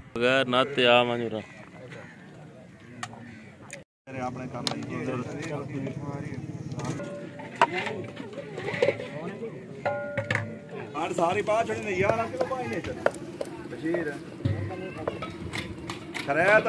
बगैर नाते आ मंजूरा अपने कर सारी बात छड़ी नहीं यार किलो भाई ने बशीर खरैत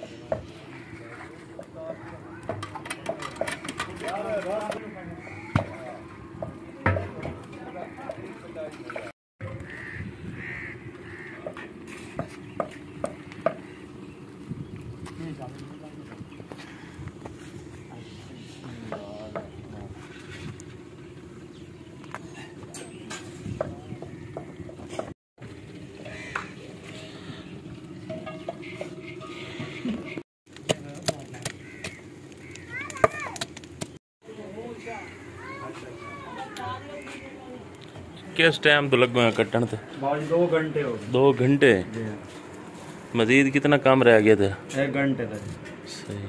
किस टाइम तो लग कट्टन थे? 2 घंटे हो गए। 2 घंटे? मजीद कितना काम रह गया था? 1 घंटे तक। सही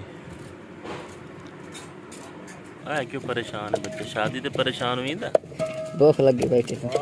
है। क्यों परेशान है बच्चे? शादी से परेशान हुई था? भूख लगी बैठे थे।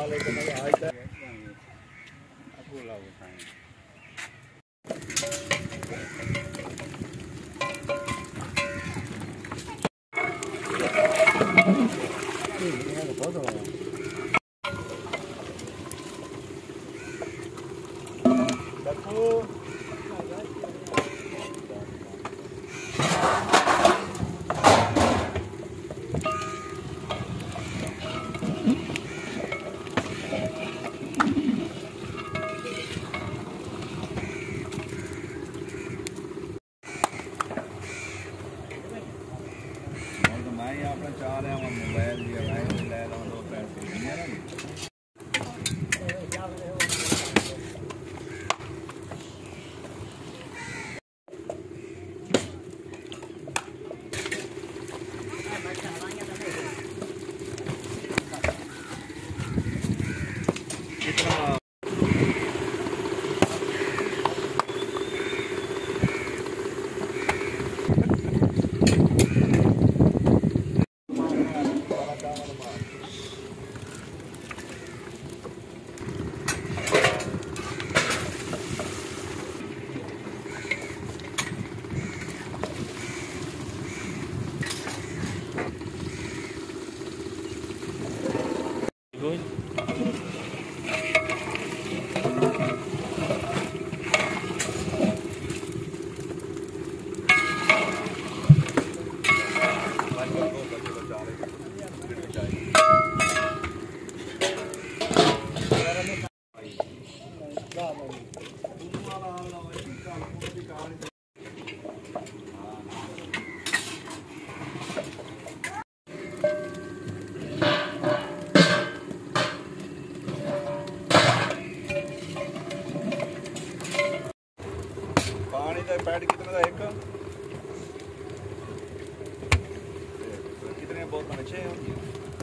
पानी का पैड कितने का एक कितने बोतल 6 होंगी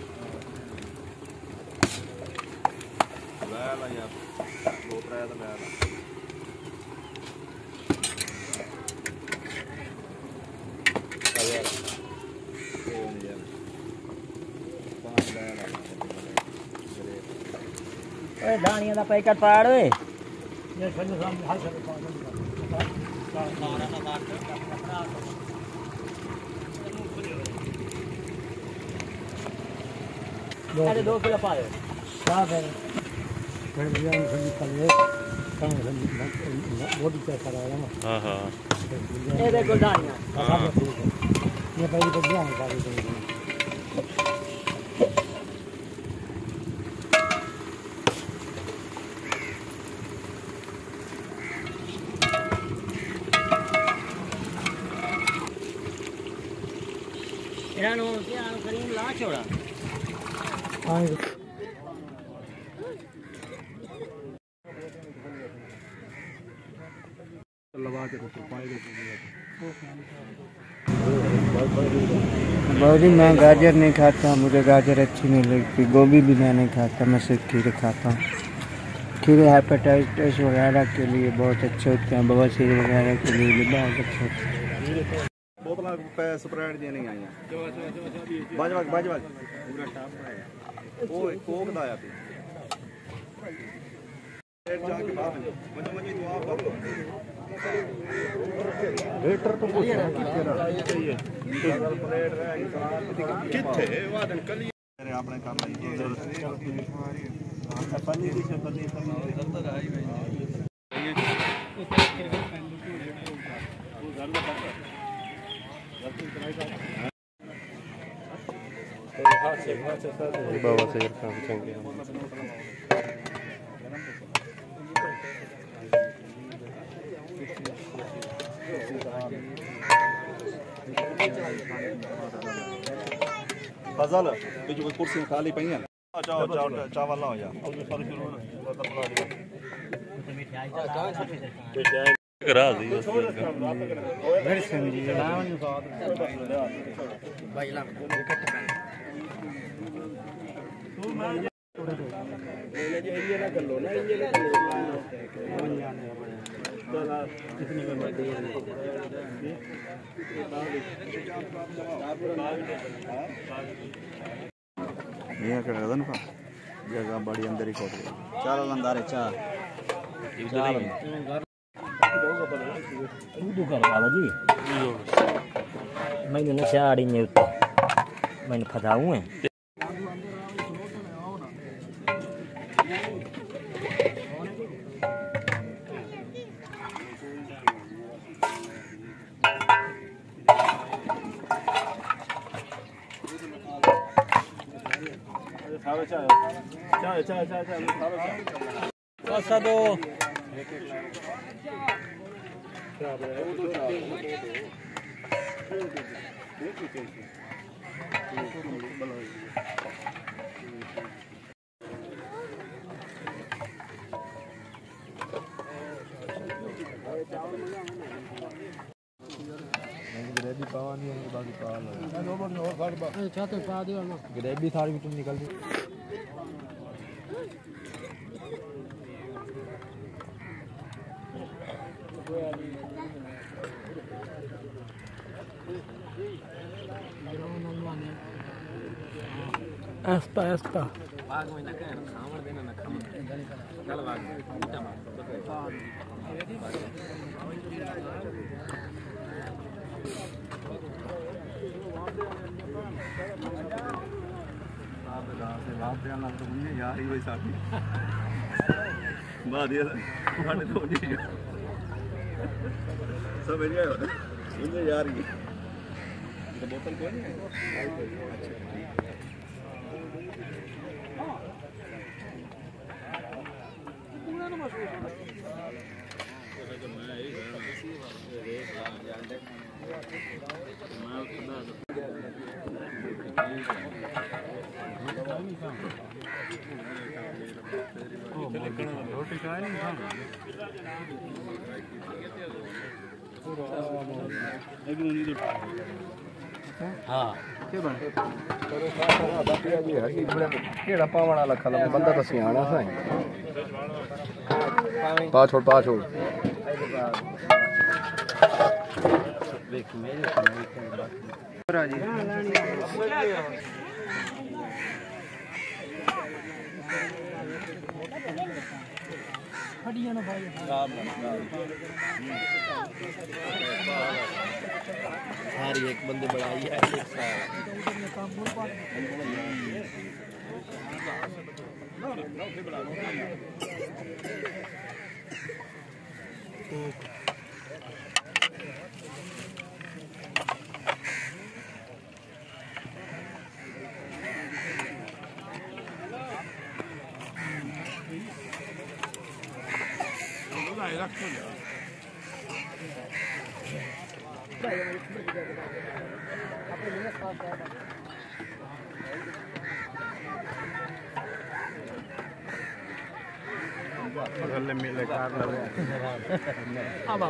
ला ला यार 2-3 तो ला ओए दानिया दा पैकेट पाड़ ओए अरे 2 किलो पाए साहब है फिर भैया सब्जी कर ले काम वो भी चेक करा रहा हूं। हां हां ये देखो दानिया ये पहले तो दिया है सारी इरानो क्या करीम ला छोड़ा हां लगा के तो पाएगा बहुत ही मैं गाजर नहीं खाता, मुझे गाजर अच्छी नहीं लगती। गोभी भी मैं नहीं खाता, मैं सिर्फ खीरे खाता हूँ। खीरे हेपेटाइटिस वगैरह के लिए बहुत अच्छे होते हैं, बवासीर वगैरह के लिए भी बहुत अच्छे होते हैं। बोतल पे स्प्राइट दी नहीं आई बाज पूरा टाप है ओ कोक दा आया वेटर तो कुछ किथे वादन कल आपने कर बाबा से काम चंगे फजल ये जो कुर्सी खाली पई है चाओ चाओ चावल लाओ यार करा दी ये कर दन का जगह बड़ी अंदर ही खोद चार अंदर है चार Itu kan apa ji? Main Indonesia ada nyut. Main padang eh. Pasado. Gravy पावा नहीं होंगे बाकी पावा लगा चाहते पा दिया ना ग्रेवी थाली में तुम निकल दी Asta asta. यार ही वही साथी बाद ये खाने तो नहीं सब एरिया है मुझे यार ये बोतल कोई नहीं रोटी खाए नहीं हाँ केड़ा पावना लखा लगा बंदा तो सियाना सा पा छोड़ देख मेरे हड्डियां ना भाई सारी एक बंदे बढ़ाई है एक गले मिले कार लगे अब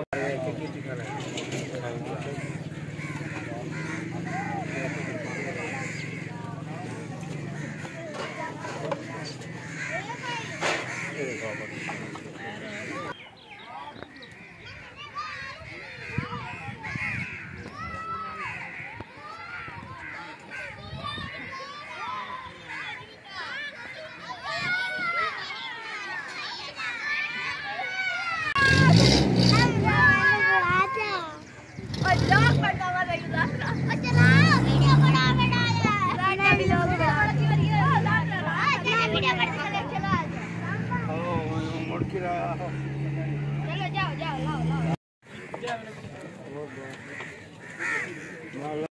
रहा हो।